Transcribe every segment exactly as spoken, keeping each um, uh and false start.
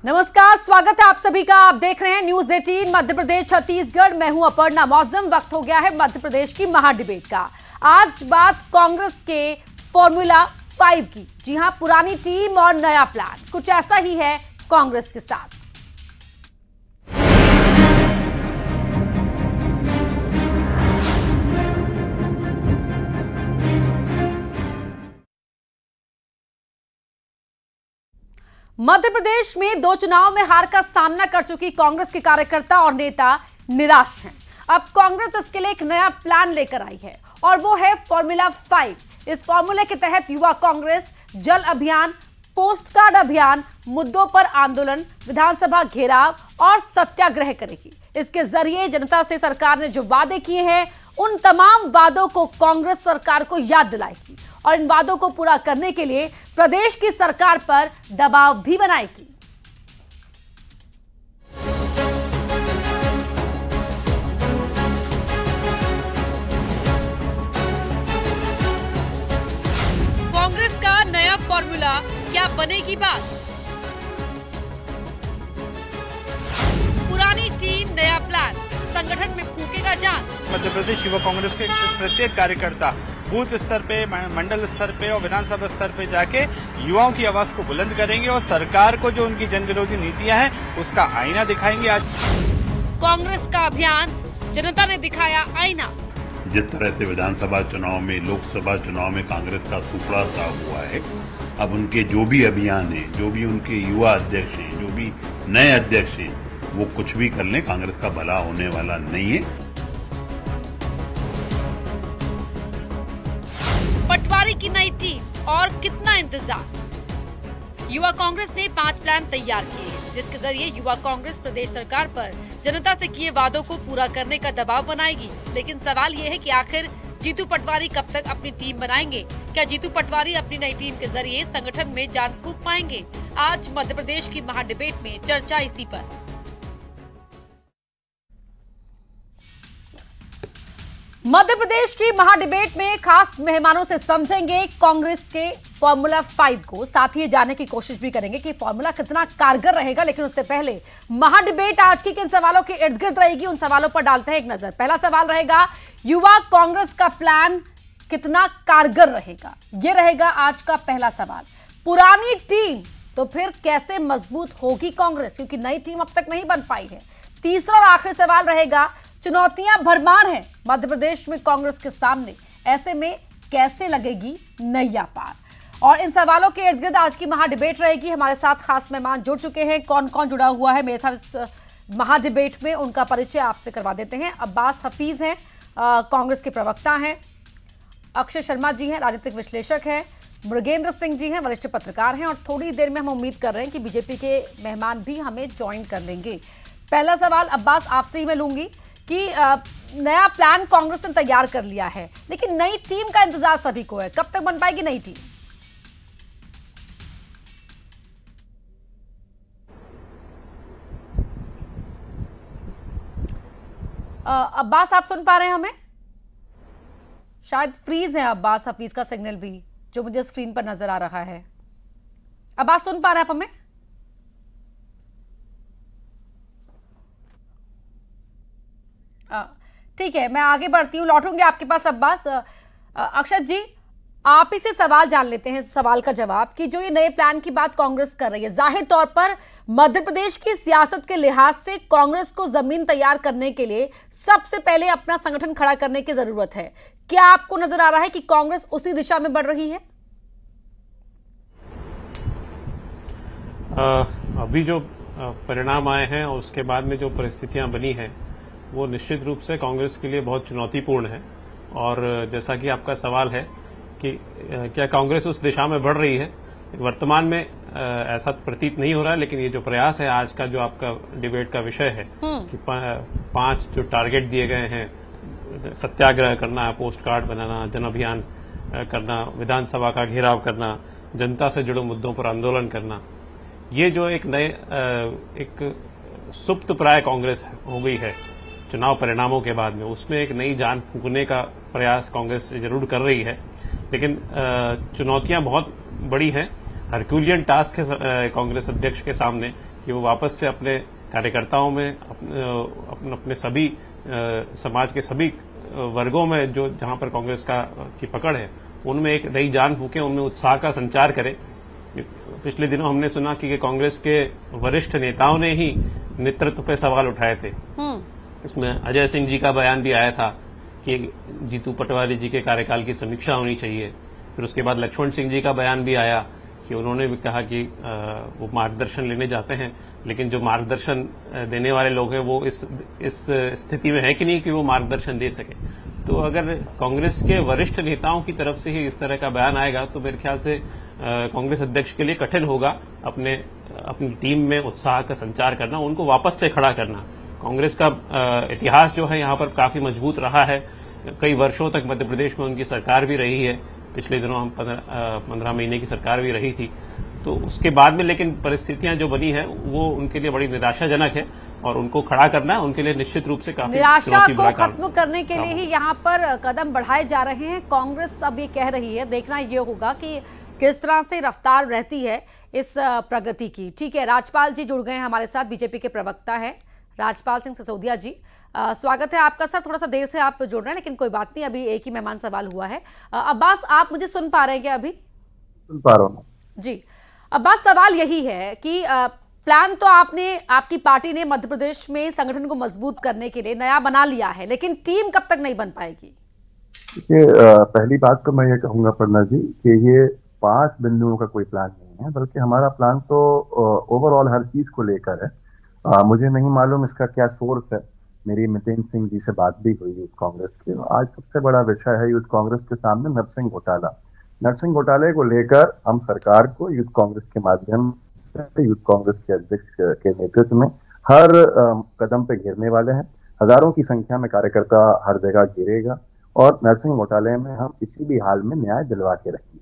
नमस्कार, स्वागत है आप सभी का। आप देख रहे हैं न्यूज अठारह मध्य प्रदेश छत्तीसगढ़। मैं हूं अपर्णा मौजम। वक्त हो गया है मध्य प्रदेश की महाडिबेट का। आज बात कांग्रेस के फॉर्मूला फाइव की। जी हां, पुरानी टीम और नया प्लान, कुछ ऐसा ही है कांग्रेस के साथ। मध्य प्रदेश में दो चुनाव में हार का सामना कर चुकी कांग्रेस के कार्यकर्ता और नेता निराश हैं। अब कांग्रेस इसके लिए एक नया प्लान लेकर आई है और वो है फॉर्मूला फाइव। इस फॉर्मूले के तहत युवा कांग्रेस जल अभियान, पोस्ट कार्ड अभियान, मुद्दों पर आंदोलन, विधानसभा घेराव और सत्याग्रह करेगी। इसके जरिए जनता से सरकार ने जो वादे किए हैं उन तमाम वादों को कांग्रेस सरकार को याद दिलाएगी और इन वादों को पूरा करने के लिए प्रदेश की सरकार पर दबाव भी बनाएगी। कांग्रेस का नया फॉर्मूला, क्या बनेगी बात? पुरानी टीम, नया प्लान, संगठन में फूकेगा जान। मध्य प्रदेश युवा कांग्रेस के प्रत्येक कार्यकर्ता बूथ स्तर पे, मंडल स्तर पे और विधानसभा स्तर पे जाके युवाओं की आवाज को बुलंद करेंगे और सरकार को जो उनकी जन विरोधी नीतियां हैं उसका आईना दिखाएंगे। आज कांग्रेस का अभियान, जनता ने दिखाया आईना। जिस तरह से विधानसभा चुनाव में, लोकसभा चुनाव में कांग्रेस का सुपड़ा सा हुआ है, अब उनके जो भी अभियान है, जो भी उनके युवा अध्यक्ष हैं, जो भी नए अध्यक्ष हैं, वो कुछ भी कर लें, कांग्रेस का भला होने वाला नहीं है। पटवारी की नई टीम और कितना इंतजार। युवा कांग्रेस ने पांच प्लान तैयार किए हैं जिसके जरिए युवा कांग्रेस प्रदेश सरकार पर जनता से किए वादों को पूरा करने का दबाव बनाएगी। लेकिन सवाल ये है कि आखिर जीतू पटवारी कब तक अपनी टीम बनाएंगे? क्या जीतू पटवारी अपनी नई टीम के जरिए संगठन में जान फूंक पाएंगे? आज मध्य प्रदेश की महाडिबेट में चर्चा इसी पर। मध्य प्रदेश की महाडिबेट में खास मेहमानों से समझेंगे कांग्रेस के फॉर्मूला फाइव को। साथ ही ये जानने की कोशिश भी करेंगे कि फॉर्मूला कितना कारगर रहेगा। लेकिन उससे पहले महाडिबेट आज की किन सवालों के इर्द गिर्द रहेगी, उन सवालों पर डालते हैं एक नजर। पहला सवाल रहेगा, युवा कांग्रेस का प्लान कितना कारगर रहेगा? यह रहेगा आज का पहला सवाल। पुरानी टीम तो फिर कैसे मजबूत होगी कांग्रेस, क्योंकि नई टीम अब तक नहीं बन पाई है। तीसरा और आखिरी सवाल रहेगा, चुनौतियां भरमार हैं मध्य प्रदेश में कांग्रेस के सामने, ऐसे में कैसे लगेगी नैया पार? और इन सवालों के इर्द गिर्द आज की महाडिबेट रहेगी। हमारे साथ खास मेहमान जुड़ चुके हैं। कौन कौन जुड़ा हुआ है मेरे साथ इस महाडिबेट में, उनका परिचय आपसे करवा देते हैं। अब्बास हफीज हैं, कांग्रेस के प्रवक्ता हैं। अक्षय शर्मा जी हैं, राजनीतिक विश्लेषक हैं। मृगेंद्र सिंह जी हैं, वरिष्ठ पत्रकार हैं। और थोड़ी देर में हम उम्मीद कर रहे हैं कि बीजेपी के मेहमान भी हमें ज्वाइन कर लेंगे। पहला सवाल अब्बास आपसे ही मैं लूंगी कि नया प्लान कांग्रेस ने तैयार कर लिया है, लेकिन नई टीम का इंतजार सभी को है। कब तक बन पाएगी नई टीम? अब्बास, आप सुन पा रहे हैं हमें? शायद फ्रीज है अब्बास हफीज का सिग्नल भी, जो मुझे स्क्रीन पर नजर आ रहा है। अब्बास, सुन पा रहे हैं आप हमें? ठीक है, मैं आगे बढ़ती हूँ, लौटूंगी आपके पास अब्बास। अक्षत जी, आप ही से सवाल जान लेते हैं, सवाल का जवाब, कि जो ये नए प्लान की बात कांग्रेस कर रही है, जाहिर तौर पर मध्य प्रदेश की सियासत के लिहाज से कांग्रेस को जमीन तैयार करने के लिए सबसे पहले अपना संगठन खड़ा करने की जरूरत है। क्या आपको नजर आ रहा है कि कांग्रेस उसी दिशा में बढ़ रही है? आ, अभी जो परिणाम आए हैं और उसके बाद में जो परिस्थितियां बनी हैं वो निश्चित रूप से कांग्रेस के लिए बहुत चुनौतीपूर्ण है। और जैसा कि आपका सवाल है कि क्या कांग्रेस उस दिशा में बढ़ रही है, वर्तमान में ऐसा प्रतीत नहीं हो रहा है। लेकिन ये जो प्रयास है, आज का जो आपका डिबेट का विषय है कि पांच जो टारगेट दिए गए हैं, सत्याग्रह करना, पोस्ट कार्ड बनाना, जन अभियान करना, विधानसभा का घेराव करना, जनता से जुड़े मुद्दों पर आंदोलन करना, ये जो एक नए एक सुप्त प्राय कांग्रेस हो गई है चुनाव परिणामों के बाद में, उसमें एक नई जान फूंकने का प्रयास कांग्रेस जरूर कर रही है। लेकिन चुनौतियां बहुत बड़ी हैं। हरक्यूलियन टास्क है कांग्रेस अध्यक्ष के सामने कि वो वापस से अपने कार्यकर्ताओं में अपने अपने, अपने सभी समाज के सभी वर्गों में जो जहां पर कांग्रेस का की पकड़ है उनमें एक नई जान फूके, उनमें उत्साह का संचार करे। पिछले दिनों हमने सुना कि कांग्रेस के वरिष्ठ नेताओं ने ही नेतृत्व पे सवाल उठाए थे। इसमें अजय सिंह जी का बयान भी आया था कि जीतू पटवारी जी के कार्यकाल की समीक्षा होनी चाहिए। फिर उसके बाद लक्ष्मण सिंह जी का बयान भी आया कि उन्होंने भी कहा कि वो मार्गदर्शन लेने जाते हैं, लेकिन जो मार्गदर्शन देने वाले लोग हैं वो इस इस स्थिति में है कि नहीं कि वो मार्गदर्शन दे सके। तो अगर कांग्रेस के वरिष्ठ नेताओं की तरफ से ही इस तरह का बयान आएगा तो मेरे ख्याल से कांग्रेस अध्यक्ष के लिए कठिन होगा अपने अपनी टीम में उत्साह का संचार करना, उनको वापस से खड़ा करना। कांग्रेस का इतिहास जो है यहाँ पर काफी मजबूत रहा है। कई वर्षों तक मध्य प्रदेश में उनकी सरकार भी रही है। पिछले दिनों हम पंद्रह महीने की सरकार भी रही थी। तो उसके बाद में लेकिन परिस्थितियां जो बनी है वो उनके लिए बड़ी निराशाजनक है और उनको खड़ा करना उनके लिए निश्चित रूप से काफी निराशा को खत्म करने के लिए ही यहाँ पर कदम बढ़ाए जा रहे हैं। कांग्रेस अब ये कह रही है, देखना ये होगा कि किस तरह से रफ्तार रहती है इस प्रगति की। ठीक है, राजपाल जी जुड़ गए हैं हमारे साथ, बीजेपी के प्रवक्ता हैं राजपाल सिंह सिसोदिया जी। आ, स्वागत है आपका सर। थोड़ा सा देर से आप जुड़ रहे हैं लेकिन कोई बात नहीं, अभी एक ही मेहमान सवाल हुआ है। अब्बास, आप मुझे सुन पा रहे हैं क्या? अभी सुन पा रहा हूँ जी। अब्बास, सवाल यही है कि आ, प्लान तो आपने, आपकी पार्टी ने मध्य प्रदेश में संगठन को मजबूत करने के लिए नया बना लिया है, लेकिन टीम कब तक नहीं बन पाएगी? देखिए, पहली बात तो मैं ये कहूंगा प्रणा जी कि ये पांच बिंदुओं का कोई प्लान नहीं है, बल्कि हमारा प्लान तो ओवरऑल हर चीज को लेकर है। आ, मुझे नहीं मालूम इसका क्या सोर्स है। मेरी मितेन सिंह जी से बात भी हुई यूथ कांग्रेस की। आज सबसे बड़ा विषय है यूथ कांग्रेस के सामने नरसिंह घोटाला। नरसिंह घोटाले को लेकर हम सरकार को यूथ कांग्रेस के माध्यम से, यूथ कांग्रेस के अध्यक्ष के नेतृत्व में हर कदम पे घेरने वाले हैं। हजारों की संख्या में कार्यकर्ता हर जगह घेरेगा और नरसिंह घोटाले में हम किसी भी हाल में न्याय दिलवा के रखेंगे।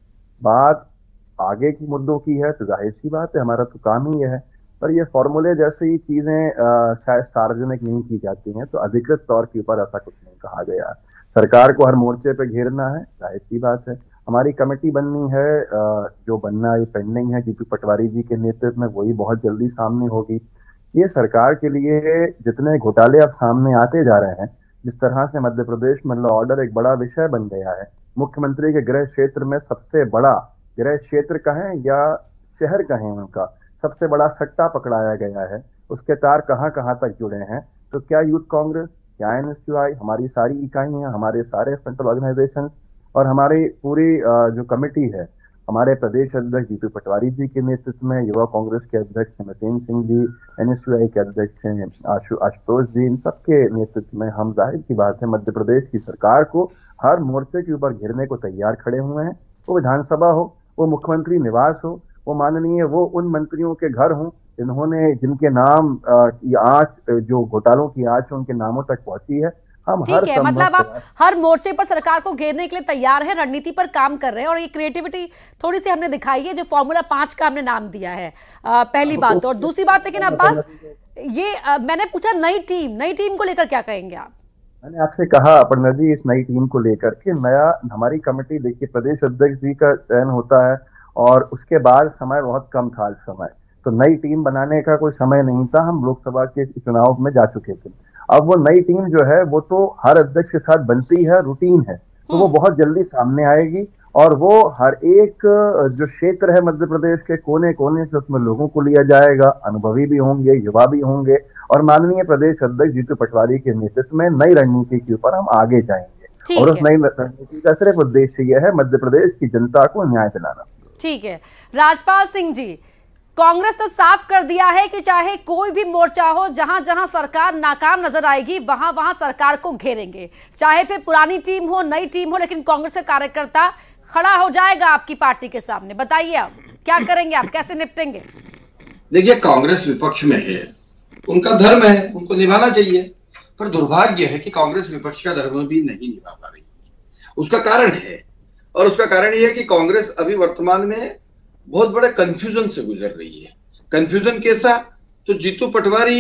बात आगे की मुद्दों की है तो जाहिर सी बात है, हमारा तो काम ही यह है, पर ये फॉर्मूले जैसे ही चीजें शायद सार्वजनिक नहीं की जाती हैं तो अधिकृत तौर के ऊपर ऐसा कुछ नहीं कहा गया। सरकार को हर मोर्चे पे घेरना है, जाहिर सी बात है। हमारी कमेटी बननी है, जो बनना ये पेंडिंग है जीतू पटवारी जी के नेतृत्व में, वही बहुत जल्दी सामने होगी। ये सरकार के लिए जितने घोटाले अब सामने आते जा रहे हैं, जिस तरह से मध्य प्रदेश में लॉ ऑर्डर एक बड़ा विषय बन गया है, मुख्यमंत्री के गृह क्षेत्र में सबसे बड़ा गृह क्षेत्र कहें या शहर कहें, उनका सबसे बड़ा सट्टा पकड़ाया गया है, उसके तार कहां कहां तक जुड़े हैं। तो क्या यूथ कांग्रेस, क्या एन एस यू आई, हमारी सारी इकाइयां, हमारे सारे फ्रंटल ऑर्गेनाइजेशन और हमारी पूरी जो कमेटी है, हमारे प्रदेश अध्यक्ष जीतू पटवारी जी के नेतृत्व में, युवा कांग्रेस के अध्यक्ष Miten Singh ji, N S U I के अध्यक्ष हैं आशु आशुतोष जी, इन सबके नेतृत्व में हम जाहिर सी बात है मध्य प्रदेश की सरकार को हर मोर्चे के ऊपर घेरने को तैयार खड़े हुए हैं। वो विधानसभा हो, वो मुख्यमंत्री निवास हो, वो माननीय वो उन मंत्रियों के घर हों जिन्होंने जिनके नाम की आंच, जो घोटालों की आंच उनके नामों तक पहुंची है। हम हर ठीक है, मतलब आप हर मोर्चे पर सरकार को घेरने के लिए तैयार हैं, रणनीति पर काम कर रहे हैं और ये क्रिएटिविटी थोड़ी सी हमने दिखाई है, जो फॉर्मूला पांच का हमने नाम दिया है। आ, पहली बात। और दूसरी बात, लेकिन अब्बास ये आ, मैंने पूछा नई टीम, नई टीम को लेकर क्या कहेंगे आप? मैंने आपसे कहा अपर्णा जी, इस नई टीम को लेकर के नया हमारी कमेटी, देखिए प्रदेश अध्यक्ष जी का चयन होता है और उसके बाद समय बहुत कम था, समय तो नई टीम बनाने का कोई समय नहीं था। हम लोकसभा के चुनाव में जा चुके थे। अब वो नई टीम जो है वो तो हर अध्यक्ष के साथ बनती है, रूटीन है, तो वो बहुत जल्दी सामने आएगी और वो हर एक जो क्षेत्र है मध्य प्रदेश के कोने कोने से उसमें लोगों को लिया जाएगा, अनुभवी भी होंगे, युवा भी होंगे और माननीय प्रदेश अध्यक्ष जीतू पटवारी के नेतृत्व में नई रणनीति के ऊपर हम आगे जाएंगे। और उस नई रणनीति का सिर्फ उद्देश्य यह है मध्य प्रदेश की जनता को न्याय दिलाना। ठीक है, राजपाल सिंह जी, कांग्रेस ने साफ कर दिया है कि चाहे कोई भी मोर्चा हो, जहां जहां सरकार नाकाम नजर आएगी वहां वहां सरकार को घेरेंगे, चाहे फिर पुरानी टीम हो, नई टीम हो, लेकिन कांग्रेस का कार्यकर्ता खड़ा हो जाएगा आपकी पार्टी के सामने। बताइए आप क्या करेंगे, आप कैसे निपटेंगे? देखिए, कांग्रेस विपक्ष में है, उनका धर्म है, उनको निभाना चाहिए, पर दुर्भाग्य है कि कांग्रेस विपक्ष का धर्म भी नहीं निभा पा रही। उसका कारण है, और उसका कारण यह है कि कांग्रेस अभी वर्तमान में बहुत बड़े कंफ्यूजन से गुजर रही है। कंफ्यूजन कैसा? तो जीतू पटवारी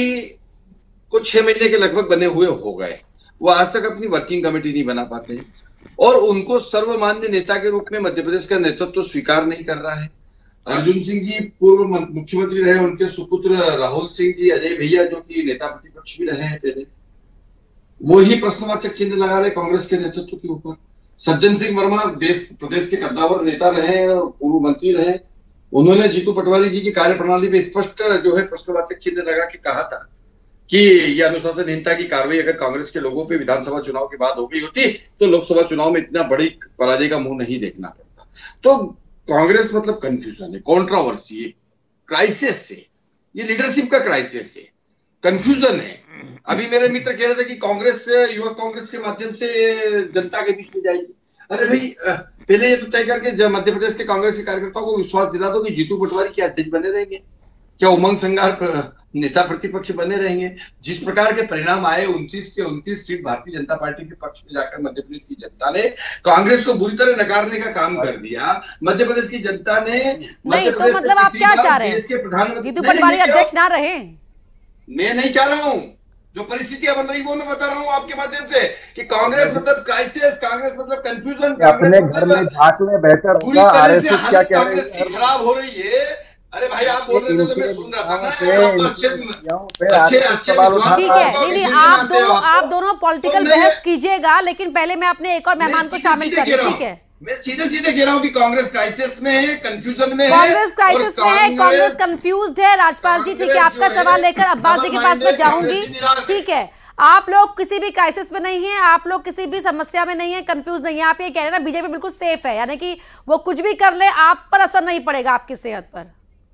को छह महीने के लगभग बने हुए हो गए, वो आज तक अपनी वर्किंग कमेटी नहीं बना पाते और उनको सर्वमान्य नेता के रूप में मध्य प्रदेश का नेतृत्व तो स्वीकार नहीं कर रहा है। अर्जुन सिंह जी पूर्व मुख्यमंत्री रहे, उनके सुपुत्र राहुल सिंह जी, अजय भैया जो कि नेता प्रतिपक्ष भी रहे हैं पहले, वो ही प्रश्नवाचक चिन्ह लगा रहे कांग्रेस के नेतृत्व के ऊपर। सज्जन सिंह वर्मा देश प्रदेश के कद्दावर नेता रहे और पूर्व मंत्री रहे, उन्होंने जीतू पटवारी जी की कार्यप्रणाली में स्पष्ट जो है प्रश्नवाचक चिन्ह लगा के कहा था कि यह अनुशासनहीनता की कार्रवाई अगर कांग्रेस के लोगों पे विधानसभा चुनाव के बाद हो गई होती तो लोकसभा चुनाव में इतना बड़ी पराजय का मुंह नहीं देखना पड़ता। तो कांग्रेस मतलब कंफ्यूजन है, कंट्रोवर्सी है, क्राइसिस है, ये लीडरशिप का क्राइसिस है, कंफ्यूजन है। अभी मेरे मित्र कह रहे थे कि कांग्रेस युवा कांग्रेस के माध्यम से जनता के बीच में जाएगी। अरे भाई पहले ये तो तय करके मध्य प्रदेश के कांग्रेस के कार्यकर्ताओं को विश्वास दिला दो कि जीतू पटवारी क्या अध्यक्ष बने रहेंगे, क्या उमंग संघार नेता प्रतिपक्ष बने रहेंगे। जिस प्रकार के परिणाम आए, उनतीस के उनतीस सीट भारतीय जनता पार्टी के पक्ष में जाकर मध्य प्रदेश की जनता ने कांग्रेस को बुरी तरह नकारने का काम कर दिया। मध्य प्रदेश की जनता ने नहीं तो मतलब आप क्या चाह रहे हैं, प्रधानमंत्री जीतू पटवारी अध्यक्ष ना रहे? मैं नहीं चाह रहा हूँ, जो परिस्थितियां बन रही वो मैं बता रहा हूँ आपके माध्यम से कि कांग्रेस मतलब क्राइसिस, कांग्रेस मतलब कंफ्यूजन, अपने घर में झांक ले बेहतर होगा। आरएसएस क्या कह रही है, खराब हो रही है। अरे भाई आप बोल रहे थे तो मैं सुन रहा था ना, अच्छे अच्छे अच्छे ठीक है। नहीं नहीं आप दोनों आप दोनों पॉलिटिकल बहस कीजिएगा, लेकिन पहले मैं अपने एक और मेहमान को शामिल कर रही हूँ, ठीक है? मैं सीधे सीधे कह रहा हूँ कि कांग्रेस क्राइसिस में है, कंफ्यूजन में है, कांग्रेस क्राइसिस में है, कांग्रेस कंफ्यूज्ड है। राजपाल जी ठीक है, आपका सवाल लेकर अब्बास जी के पास में जाऊंगी। ठीक है, आप लोग किसी भी क्राइसिस में नहीं है, आप लोग किसी भी समस्या में नहीं है, कंफ्यूज नहीं है। आप ये कह रहे हैं ना बीजेपी बिल्कुल सेफ है, यानी कि वो कुछ भी कर ले आप पर असर नहीं पड़ेगा आपकी सेहत पर।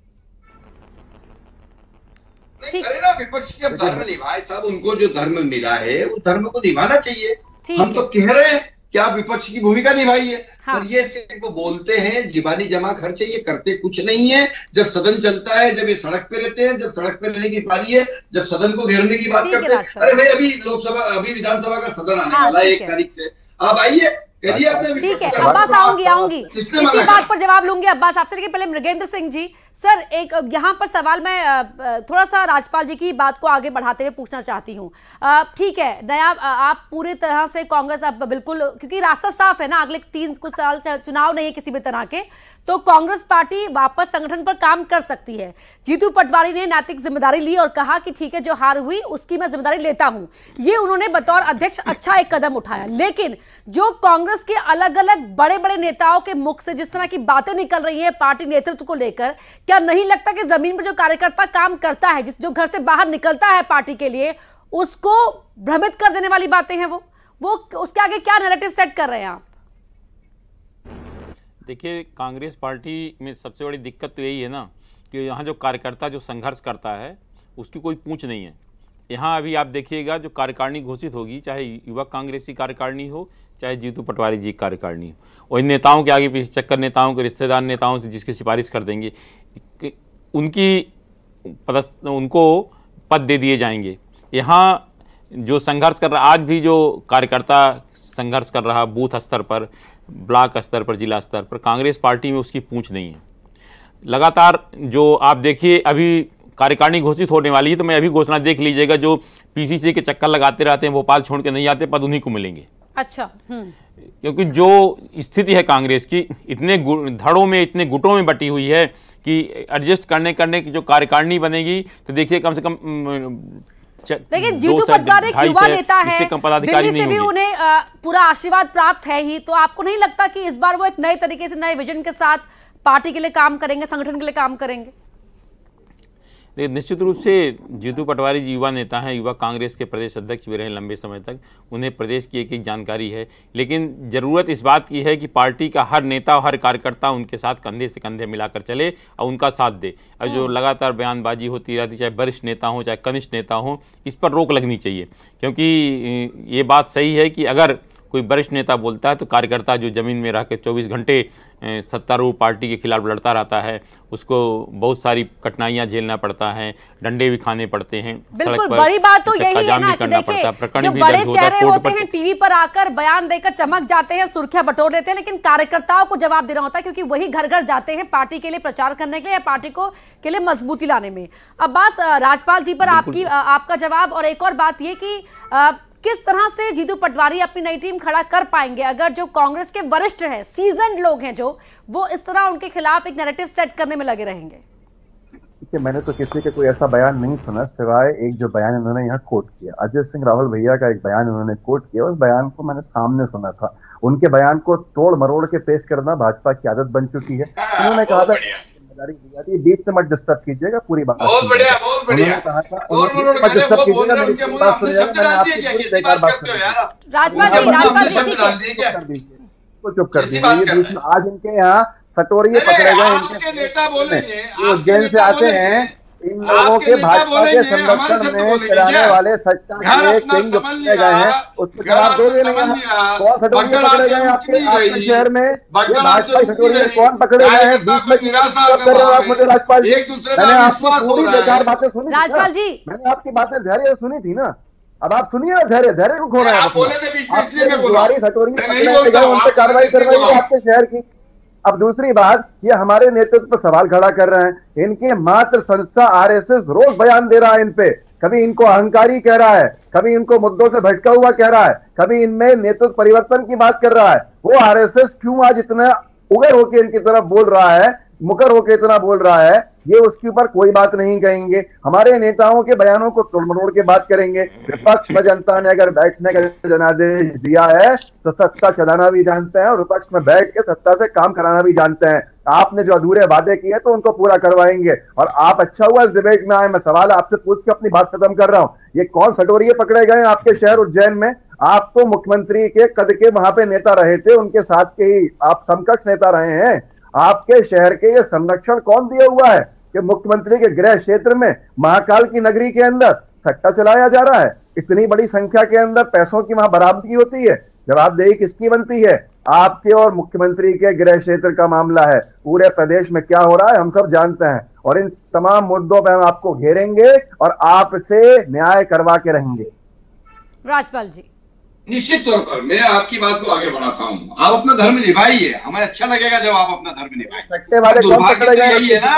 ठीक है ना, विपक्ष के धर्म निभाए साहब, उनको जो धर्म मिला है उस धर्म को निभाना चाहिए। हम तो कह रहे हैं कि आप विपक्ष की भूमिका निभाइए। हाँ। और ये सिर्फ वो बोलते हैं, जीवानी जमा खर्चे, ये करते कुछ नहीं है। जब सदन चलता है, जब ये सड़क पे रहते हैं, जब सड़क पे रहने की पारी है, जब सदन को घेरने की बात करते हैं। अरे भाई अभी लोकसभा अभी विधानसभा का सदन आने वाला है एक तारीख से, आप आइए करिए अपने। ठीक है अब्बास, आऊंगी आऊंगी इसी बात पर जवाब लूंगी अब्बास आपसे। लेकिन पहले मृगेंद्र सिंह जी, सर एक यहाँ पर सवाल मैं थोड़ा सा राजपाल जी की बात को आगे बढ़ाते हुए पूछना चाहती हूँ। ठीक है, नया आप पूरी तरह से कांग्रेस अब बिल्कुल, क्योंकि रास्ता साफ है ना, अगले तीन कुछ साल चुनाव नहीं है किसी भी तरह के, तो कांग्रेस पार्टी वापस संगठन पर काम कर सकती है। जीतू पटवारी ने नैतिक जिम्मेदारी ली और कहा कि ठीक है जो हार हुई उसकी मैं जिम्मेदारी लेता हूं। ये उन्होंने बतौर अध्यक्ष अच्छा एक कदम उठाया। लेकिन जो कांग्रेस के अलग अलग बड़े बड़े नेताओं के मुख से जिस तरह की बातें निकल रही हैं पार्टी नेतृत्व को लेकर, क्या नहीं लगता कि जमीन पर जो कार्यकर्ता काम करता है, जिस जो घर से बाहर निकलता है पार्टी के लिए, उसको भ्रमित कर देने वाली बातें हैं? वो वो उसके आगे क्या नैरेटिव सेट कर रहे हैं आप? देखिए, कांग्रेस पार्टी में सबसे बड़ी दिक्कत तो यही है ना कि यहाँ जो कार्यकर्ता जो संघर्ष करता है उसकी कोई पूछ नहीं है। यहाँ अभी आप देखिएगा जो कार्यकारिणी घोषित होगी, चाहे युवा कांग्रेस की कार्यकारिणी हो, चाहे जीतू पटवारी जी की कार्यकारिणी हो, और इन नेताओं के आगे पीछे चक्कर, नेताओं के रिश्तेदार नेताओं से जिसकी सिफारिश कर देंगे, उनकी पद उनको पद दे दिए जाएंगे। यहाँ जो संघर्ष कर रहा, आज भी जो कार्यकर्ता संघर्ष कर रहा बूथ स्तर पर, ब्लॉक स्तर पर, जिला स्तर पर, कांग्रेस पार्टी में उसकी पूंछ नहीं है। लगातार जो आप देखिए अभी कार्यकारिणी घोषित होने वाली है, तो मैं अभी घोषणा देख लीजिएगा, जो पीसीसी के चक्कर लगाते रहते हैं, भोपाल छोड़ के नहीं आते, पद उन्हीं को मिलेंगे। अच्छा, क्योंकि जो स्थिति है कांग्रेस की, इतने धड़ों में, इतने गुटों में बटी हुई है कि एडजस्ट करने करने की जो कार्यकारिणी बनेगी, तो देखिए कम से कम लेकिन जीतू पटवारी एक युवा नेता है, दिल्ली से भी उन्हें पूरा आशीर्वाद प्राप्त है ही, तो आपको नहीं लगता कि इस बार वो एक नए तरीके से, नए विजन के साथ पार्टी के लिए काम करेंगे, संगठन के लिए काम करेंगे? निश्चित रूप से जीतू पटवारी जी युवा नेता हैं, युवा कांग्रेस के प्रदेश अध्यक्ष भी रहे लंबे समय तक, उन्हें प्रदेश की एक एक जानकारी है। लेकिन ज़रूरत इस बात की है कि पार्टी का हर नेता और हर कार्यकर्ता उनके साथ कंधे से कंधे मिलाकर चले और उनका साथ दे। और जो लगातार बयानबाजी होती रहती, चाहे वरिष्ठ नेता हो चाहे कनिष्ठ नेता हो, इस पर रोक लगनी चाहिए। क्योंकि ये बात सही है कि अगर कोई वरिष्ठ नेता बोलता है तो कार्यकर्ता जो जमीन में रह के चौबीस घंटे सत्तारूढ़ पार्टी के खिलाफ लड़ता रहता है, उसको बहुत सारी कठिनाइयां झेलना पड़ता है, डंडे भी खाने पड़ते हैं, बिल्कुल बड़ी बात तो यही है ना कि देखिए जो बड़े चेहरे होते हैं टीवी पर आकर बयान देकर चमक जाते हैं, सुर्खियां बटोर लेते हैं, लेकिन कार्यकर्ताओं को जवाब देना होता है, क्योंकि वही घर घर जाते हैं पार्टी के लिए प्रचार करने के लिए या पार्टी को के लिए मजबूती लाने में। अब्बास, राजपाल जी पर आपकी आपका जवाब। और एक और बात ये कि किस तरह से जीतू पटवारी अपनी नई टीम खड़ा कर पाएंगे अगर जो कांग्रेस के वरिष्ठ हैं, सीजन्ड लोग हैं, जो वो इस तरह उनके खिलाफ एक नैरेटिव सेट करने में लगे रहेंगे? कि मैंने तो किसी का कोई ऐसा बयान नहीं सुना सिवाय एक जो बयान इन्होंने यहाँ कोट किया, अजय सिंह राहुल भैया का एक बयान इन्होंने कोट किया। उस बयान को मैंने सामने सुना था। उनके बयान को तोड़ मरोड़ के पेश करना भाजपा की आदत बन चुकी है। उन्होंने कहा था जिम्मेदारी दी जाती है, बीच से मत डिस्टर्ब कीजिएगा, पूरी बात बहुत बढ़िया, बहुत बढ़िया। उन्होंने कहा था मत डिस्टर्ब कीजिएगा, मेरी पूरी बात सुनिएगा, मैंने आपकी पूरी बेकार बात सुनी। राजपाल जी, राजपाल जी ठीक है, चुप कर दीजिए। आज इनके यहाँ सटोरिये पकड़े गए, इनके नेता बोलेंगे, वो उज्जैन से आते हैं, इन लोगों के भाजपा के संरक्षण में चलाने वाले सट्टा के किंग पकड़े गए हैं, उसको जवाब दोगे नहीं? कौन सटोरिये पकड़े गए हैं आपके आपके शहर में? ये भाजपा सटोरिये कौन पकड़े गए हैं? बीच में कर रहे हो आप मुझे राजपाल जी? मैंने आपकी पूरी बेकार बातें सुनी, राजपाल जी मैंने आपकी बातें धैर्य सुनी थी ना। अब आप सुनिए और धैर्य धैर्य को खो रहे हैं। आपके जुआरी सटोरिये पकड़े गए, उन पर कार्रवाई करवाई आपके शहर की। अब दूसरी बात, ये हमारे नेतृत्व पर सवाल खड़ा कर रहे हैं। इनके मात्र संस्था आरएसएस रोज बयान दे रहा है इन पे, कभी इनको अहंकारी कह रहा है, कभी इनको मुद्दों से भटका हुआ कह रहा है, कभी इनमें नेतृत्व परिवर्तन की बात कर रहा है। वो आरएसएस क्यों आज इतना उगर होकर इनकी तरफ बोल रहा है, मुकर होकर इतना बोल रहा है, ये उसके ऊपर कोई बात नहीं कहेंगे। हमारे नेताओं के बयानों को तोड़ मरोड़ के बात करेंगे। विपक्ष में जनता ने अगर बैठने का जनादेश दिया है तो सत्ता चलाना भी जानते हैं और विपक्ष में बैठ के सत्ता से काम कराना भी जानते हैं। आपने जो अधूरे वादे किए तो उनको पूरा करवाएंगे। और आप अच्छा हुआ इस डिबेट में आए, मैं सवाल आपसे पूछ के अपनी बात खत्म कर रहा हूं। ये कौन सटोरिये पकड़े गए आपके शहर उज्जैन में? आप तो मुख्यमंत्री के कद के वहां पे नेता रहे थे, उनके साथ के ही आप समकक्ष नेता रहे हैं। आपके शहर के ये संरक्षण कौन दिया हुआ है कि मुख्यमंत्री के गृह क्षेत्र में महाकाल की नगरी के अंदर सट्टा चलाया जा रहा है? इतनी बड़ी संख्या के अंदर पैसों की वहां बरामदगी होती है, जवाबदेही किसकी बनती है? आपके और मुख्यमंत्री के गृह क्षेत्र का मामला है। पूरे प्रदेश में क्या हो रहा है हम सब जानते हैं और इन तमाम मुद्दों पर हम आपको घेरेंगे और आपसे न्याय करवा के रहेंगे। राजपाल जी, निश्चित तौर पर मैं आपकी बात को आगे बढ़ाता हूँ। आप अपना धर्म निभाइए, हमें अच्छा लगेगा जब आप अपना धर्म निभाएं। सट्टे वाले कौन पकड़े गए? यही है ना,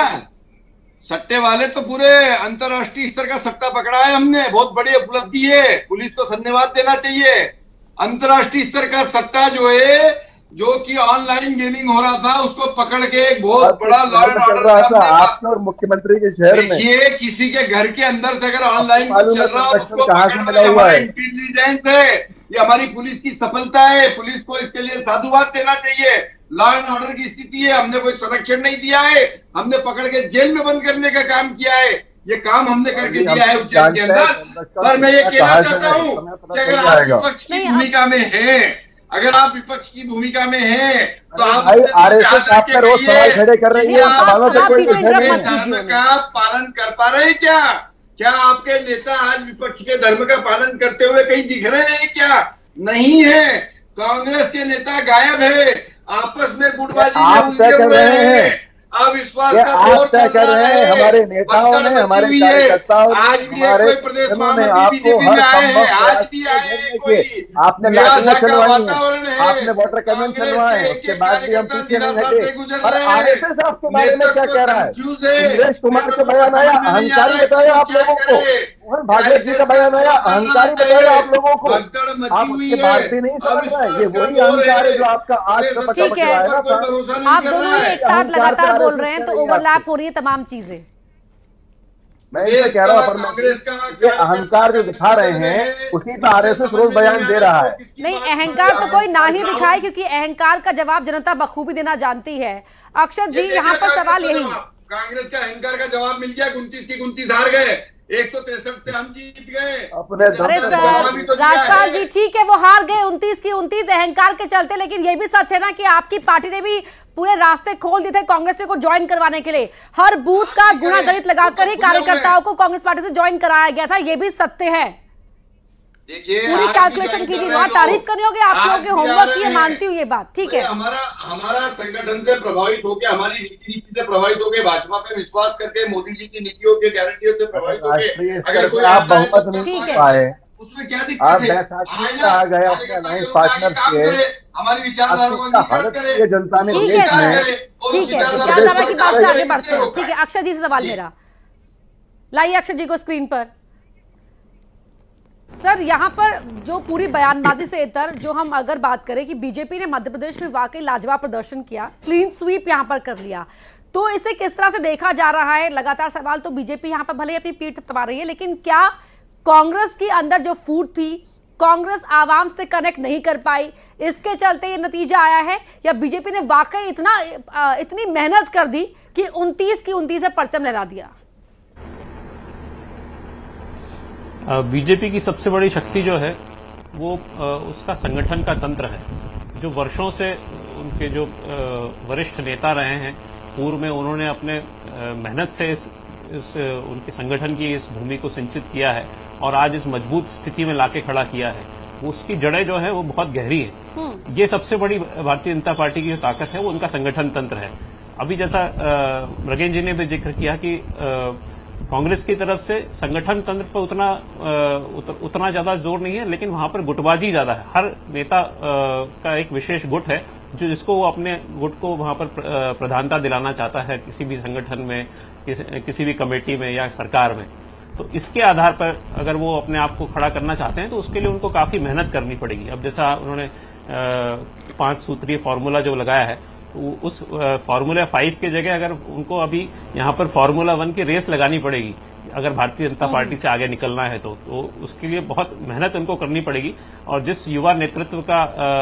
सट्टे वाले तो पूरे अंतर्राष्ट्रीय स्तर का सट्टा पकड़ा है हमने, बहुत बड़ी उपलब्धि है, पुलिस को धन्यवाद देना चाहिए। अंतर्राष्ट्रीय स्तर का सट्टा जो है, जो कि ऑनलाइन गेमिंग हो रहा था, उसको पकड़ के एक बहुत बड़ा लॉ एंड ऑर्डर आपके और मुख्यमंत्री के शहर में। ये किसी के घर के अंदर से अगर ऑनलाइन चल रहा है उसको कहां से मिला हुआ है? इंटेलिजेंस है, ये हमारी पुलिस की सफलता है। पुलिस को इसके लिए साधुवाद देना चाहिए। लॉ एंड ऑर्डर की स्थिति है, हमने कोई संरक्षण नहीं दिया है, हमने पकड़ के जेल में बंद करने का काम किया है। ये काम हमने करके दिया है उज्जैन के अंदर। पर मैं ये कहना चाहता हूँ कि अगर आप विपक्ष की भूमिका में है, अगर आप विपक्ष की भूमिका में हैं तो आप आरएसएस आप पर रोज सवाल खड़े कर रही है, सवालों से कोई धर्म का पालन कर पा रहे हैं क्या? क्या आपके नेता आज विपक्ष के धर्म का पालन करते हुए कहीं दिख रहे हैं क्या? नहीं है। कांग्रेस के नेता गायब है, आपस में गुटबाजी में उलझे हुए हैं, अविश्वास का दौर तय कर रहे हैं। हमारे नेताओं ने, हमारे कार्यकर्ताओं आज भी कोई प्रदेश में बीजेपी में आए हैं, आज भी आए हैं, आपने लाठियां चलवाई है, आपने वाटर कैनन चलवाए हैं, उसके बाद भी हम पीछे नहीं हटे। और आरएसएस आपके बारे में क्या कह रहा है? सुरेश कुमार का बयान आया, अहंकारी बताया आप लोगों को। मोहन भागवत जी का बयान आया, अहंकारी बताया आप लोगों को। आप उसके बाद भी नहीं समझ रहे। ये वही अहंकार है जो आपका आज का पता ठीक है। आप दोनों एक साथ लगातार बोल रहे हैं तो ओवरलैप हो रही है तमाम चीजें। मैं ये कह रहा हूँ ये अहंकार जो दिखा रहे हैं उसी पर आरएसएस रोज बयान दे रहा है। नहीं, अहंकार तो कोई ना ही दिखाए, क्योंकि अहंकार का जवाब जनता बखूबी देना जानती है। अक्षत जी, यहाँ पर सवाल यही, कांग्रेस का अहंकार का जवाब मिल गया। उनतीस की उनतीस हार गए, एक सौ तिरसठ से हम जीत गए अपने। अरे सर राजपाल जी, ठीक है वो हार गए उनतीस की उनतीस अहंकार के चलते, लेकिन ये भी सच है ना कि आपकी पार्टी ने भी पूरे रास्ते खोल दिए थे कांग्रेस को ज्वाइन करवाने के लिए। हर बूथ का गुणा गणित लगाकर ही कार्यकर्ताओं को कांग्रेस पार्टी से ज्वाइन कराया गया था, ये भी सत्य है। पूरी कैलकुलेशन की थी, वहां तारीफ करनी होगी आप लोगों के होमवर्क की, मानती हूँ ये बात, ठीक है। हमारा हमारा संगठन से प्रभावित होकर, हमारी नीति नीति से प्रभावित होकर, भाजपा पे विश्वास करके, मोदी जी की नीतियों के गारंटियों से प्रभावित होकर आप बहुमत नहीं पाए, उसमें क्या दिक्कत है? आ गए अपने अलायंस पार्टनर से, हमारी विचारधारा को जनता ने ठीक है, ठीक है, विचारधारा की बात से आगे बढ़ते हैं। ठीक है, अक्षय जी से सवाल मेरा, लाइए अक्षय जी को स्क्रीन पर। सर यहाँ पर जो पूरी बयानबाजी से इतर जो हम अगर बात करें कि बीजेपी ने मध्य प्रदेश में वाकई लाजवाब प्रदर्शन किया, क्लीन स्वीप यहाँ पर कर लिया, तो इसे किस तरह से देखा जा रहा है? लगातार सवाल तो बीजेपी यहाँ पर भले ही अपनी पीठ थपथपा रही है, लेकिन क्या कांग्रेस की अंदर जो फूट थी, कांग्रेस आवाम से कनेक्ट नहीं कर पाई, इसके चलते ये नतीजा आया है, या बीजेपी ने वाकई इतना इतनी मेहनत कर दी कि उनतीस की उनतीस परचम लहरा दिया? बीजेपी की सबसे बड़ी शक्ति जो है वो उसका संगठन का तंत्र है, जो वर्षों से उनके जो वरिष्ठ नेता रहे हैं, पूर्व में उन्होंने अपने मेहनत से इस, इस उनके संगठन की इस भूमि को सिंचित किया है और आज इस मजबूत स्थिति में लाके खड़ा किया है। उसकी जड़ें जो है वो बहुत गहरी है। ये सबसे बड़ी भारतीय जनता पार्टी की जो ताकत है वो उनका संगठन तंत्र है। अभी जैसा मृगेन जी ने भी जिक्र किया कि कांग्रेस की तरफ से संगठन तंत्र पर उतना उत, उतना ज्यादा जोर नहीं है, लेकिन वहां पर गुटबाजी ज्यादा है। हर नेता का एक विशेष गुट है जो जिसको वो अपने गुट को वहां पर प्रधानता दिलाना चाहता है किसी भी संगठन में, किस, किसी भी कमेटी में या सरकार में। तो इसके आधार पर अगर वो अपने आप को खड़ा करना चाहते हैं तो उसके लिए उनको काफी मेहनत करनी पड़ेगी। अब जैसा उन्होंने पांच सूत्रीय फॉर्मूला जो लगाया है, उस फार्मूला फाइव के जगह अगर उनको अभी यहाँ पर फार्मूला वन की रेस लगानी पड़ेगी अगर भारतीय जनता पार्टी से आगे निकलना है तो, तो उसके लिए बहुत मेहनत उनको करनी पड़ेगी। और जिस युवा नेतृत्व का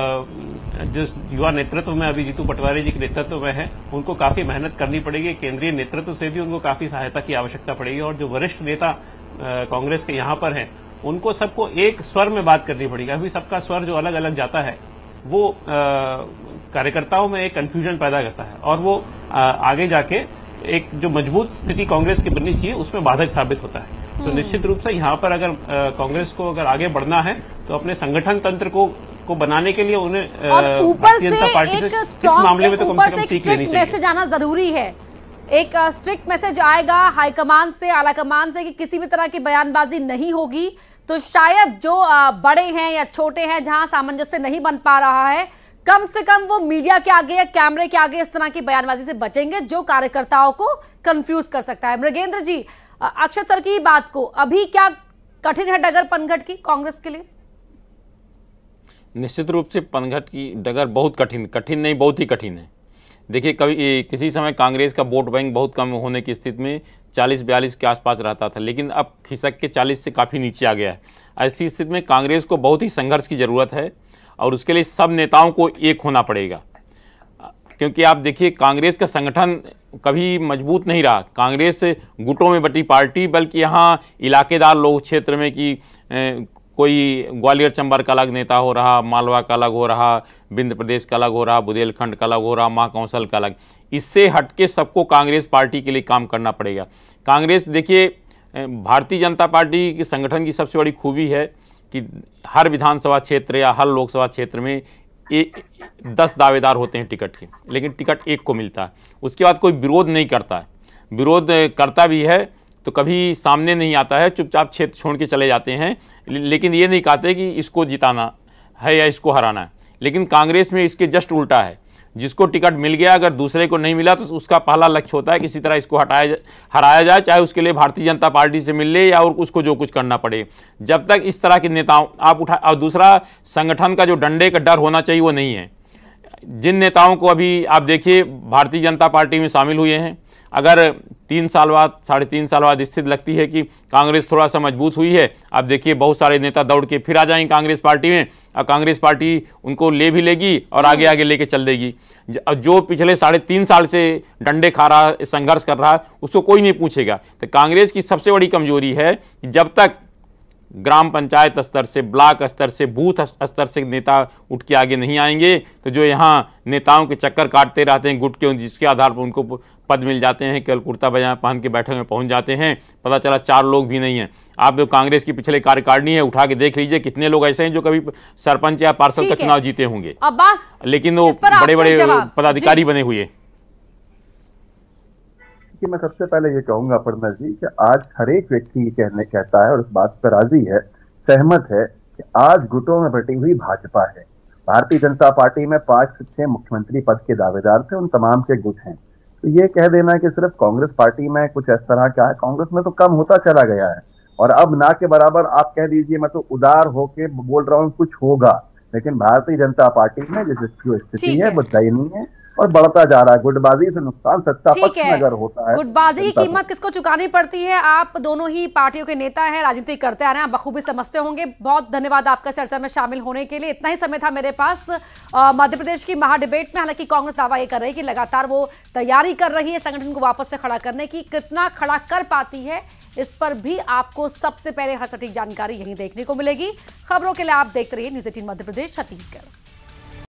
जिस युवा नेतृत्व में अभी जीतू पटवारी जी के नेतृत्व में है, उनको काफी मेहनत करनी पड़ेगी। केंद्रीय नेतृत्व से भी उनको काफी सहायता की आवश्यकता पड़ेगी। और जो वरिष्ठ नेता कांग्रेस के यहाँ पर हैं, उनको सबको एक स्वर में बात करनी पड़ेगी। अभी सबका स्वर जो अलग अलग जाता है वो कार्यकर्ताओं में एक कंफ्यूजन पैदा करता है और वो आ, आगे जाके एक जो मजबूत स्थिति कांग्रेस की बननी चाहिए उसमें बाधक साबित होता है। तो निश्चित रूप से यहाँ पर अगर कांग्रेस को अगर आगे बढ़ना है तो अपने संगठन तंत्र को को बनाने के लिए उन्हें ऊपर से एक इस मामले में तो कम से कम सीख लेनी चाहिए। मैसेज आना जरूरी है, एक स्ट्रिक्ट मैसेज आएगा हाईकमान से, आलाकमान से कि किसी भी तरह की बयानबाजी नहीं होगी। तो शायद जो बड़े हैं या छोटे हैं, जहां सामंजस्य नहीं बन पा रहा है, कम से कम वो मीडिया के आगे या कैमरे के आगे इस तरह की बयानबाजी से बचेंगे जो कार्यकर्ताओं को कंफ्यूज कर सकता है। मृगेंद्र जी, अक्षत सर की बात को अभी क्या कठिन है डगर पनघट की कांग्रेस के लिए? निश्चित रूप से पनघट की डगर बहुत कठिन कठिन नहीं बहुत ही कठिन है। देखिए, कभी किसी समय कांग्रेस का वोट बैंक बहुत कम होने की स्थिति में चालीस बयालीस के आसपास रहता था, लेकिन अब खिसक के चालीस से काफ़ी नीचे आ गया है। ऐसी स्थिति में कांग्रेस को बहुत ही संघर्ष की ज़रूरत है और उसके लिए सब नेताओं को एक होना पड़ेगा। क्योंकि आप देखिए, कांग्रेस का संगठन कभी मजबूत नहीं रहा। कांग्रेस गुटों में बटी पार्टी, बल्कि यहाँ इलाकेदार लोग क्षेत्र में कि ए, कोई ग्वालियर चंबल का अलग नेता हो रहा, मालवा का अलग हो रहा, विंध्य प्रदेश का अलग हो रहा, बुंदेलखंड का अलग हो रहा, महाकौशल का अलग। इससे हटके सबको कांग्रेस पार्टी के लिए काम करना पड़ेगा। कांग्रेस देखिए, भारतीय जनता पार्टी के संगठन की सबसे बड़ी खूबी है कि हर विधानसभा क्षेत्र या हर लोकसभा क्षेत्र में एक दस दावेदार होते हैं टिकट के, लेकिन टिकट एक को मिलता है। उसके बाद कोई विरोध नहीं करता है, विरोध करता भी है तो कभी सामने नहीं आता है, चुपचाप क्षेत्र छोड़ के चले जाते हैं। लेकिन ये नहीं कहते कि इसको जिताना है या इसको हराना है। लेकिन कांग्रेस में इसके जस्ट उल्टा है, जिसको टिकट मिल गया अगर दूसरे को नहीं मिला तो उसका पहला लक्ष्य होता है किसी तरह इसको हटाया हराया जाए, चाहे उसके लिए भारतीय जनता पार्टी से मिल ले या और उसको जो कुछ करना पड़े। जब तक इस तरह के नेताओं आप उठा, और दूसरा संगठन का जो डंडे का डर होना चाहिए वो नहीं है। जिन नेताओं को अभी आप देखिए भारतीय जनता पार्टी में शामिल हुए हैं, अगर तीन साल बाद साढ़े तीन साल बाद स्थिति लगती है कि कांग्रेस थोड़ा सा मजबूत हुई है, आप देखिए बहुत सारे नेता दौड़ के फिर आ जाएंगे कांग्रेस पार्टी में और कांग्रेस पार्टी उनको ले भी लेगी और आगे आगे लेके चल देगी। जो पिछले साढ़े तीन साल से डंडे खा रहा, संघर्ष कर रहा है, उसको कोई नहीं पूछेगा। तो कांग्रेस की सबसे बड़ी कमजोरी है कि जब तक ग्राम पंचायत स्तर से, ब्लॉक स्तर से, बूथ स्तर से नेता उठ के आगे नहीं आएंगे तो जो यहाँ नेताओं के चक्कर काटते रहते हैं गुट के, जिसके आधार पर उनको पद मिल जाते हैं, केवल कुर्ता पजामा पहन के बैठक में पहुंच जाते हैं, पता चला चार लोग भी नहीं हैं। आप जो कांग्रेस की पिछले कार्यकारिणी है उठा के देख लीजिए, कितने लोग ऐसे हैं जो कभी सरपंच या पार्षद का चुनाव जीते होंगे, लेकिन वो बड़े बड़े पदाधिकारी बने हुए। कि मैं सबसे पहले ये कहूंगा अपर्णा जी कि आज हर एक व्यक्ति ये कहने कहता है और इस बात पर राजी है, सहमत है कि आज गुटों में बटी हुई भाजपा है। भारतीय जनता पार्टी में पांच से छह मुख्यमंत्री पद के दावेदार थे, उन तमाम के गुट हैं। तो ये कह देना कि सिर्फ कांग्रेस पार्टी में कुछ इस तरह का है, कांग्रेस में तो कम होता चला गया है। और अब ना के बराबर आप कह दीजिए मैं तो उदार होके बोल रहा हूँ कुछ होगा, लेकिन भारतीय जनता पार्टी में जिस स्थिति है वो दयनीय है और बढ़ता जा रहा है। गुटबाजी से नुकसान सत्ता पक्ष में अगर होता है, गुटबाजी की कीमत किसको चुकानी पड़ती है? आप दोनों ही पार्टियों के नेता हैं, राजनीति करते आ रहे हैं, आप बखूबी समझते होंगे। बहुत धन्यवाद आपका चर्चा में शामिल होने के लिए। इतना ही समय था मेरे पास मध्य प्रदेश की महाडिबेट में। हालांकि कांग्रेस दावा ये कर रही है कि लगातार वो तैयारी कर रही है संगठन को वापस से खड़ा करने की। कितना खड़ा कर पाती है इस पर भी आपको सबसे पहले हर सटीक जानकारी यहीं देखने को मिलेगी। खबरों के लिए आप देखते रहिए न्यूज़ एटीन मध्य प्रदेश छत्तीसगढ़।